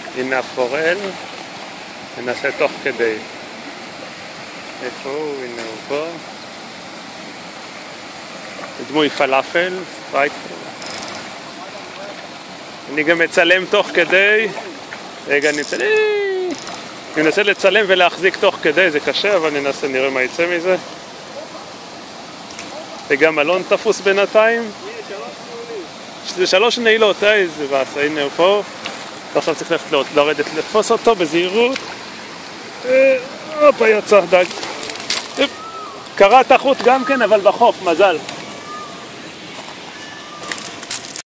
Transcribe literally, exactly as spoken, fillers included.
הנה הפורל, ננסה תוך כדי. איפה הוא? הנה הוא פה. דמוי פלאפל, ספרייט. אני גם מצלם תוך כדי. רגע, אני מצלם. אני מנסה לצלם ולהחזיק תוך כדי, זה קשה, אבל ננסה, נראה מה יצא מזה. וגם אלון תפוס בינתיים. זה שלוש נעילות, אה, איזה ועשה, הנה הוא פה. עכשיו צריך ללכת לרדת לתפוס אותו בזהירות. הופה, יצא דג. קראת החוט גם כן, אבל בחוף, מזל.